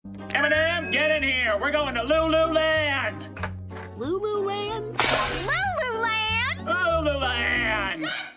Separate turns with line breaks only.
Eminem, get in here. We're going to Lululand.
Lululand?
Lululand!
Lululand.